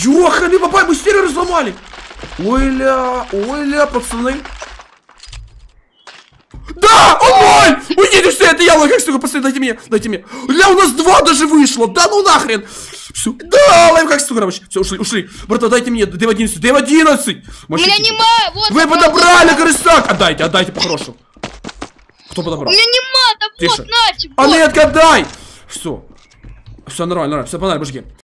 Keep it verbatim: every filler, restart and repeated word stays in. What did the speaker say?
Ёхали, бабай, мы сферы разломали. Ой-ля, ой-ля, пацаны. Да, он мой! Уйдите все, это я, лайфхак, посмотри, дайте мне, дайте мне. Ля, у нас два даже вышло, да ну нахрен. Все, да, лайфхак, короче. Все, ушли, ушли. Брата, дайте мне, д в одиннадцать, д в одиннадцать. У меня нема, вот. Вы подобрали крысак. Отдайте, отдайте по-хорошему. Кто подобрал? У меня нема, да вот, Тише. нате, А вот. нет, отдай. Все. Все нормально, нормально, все, погнали, мужики.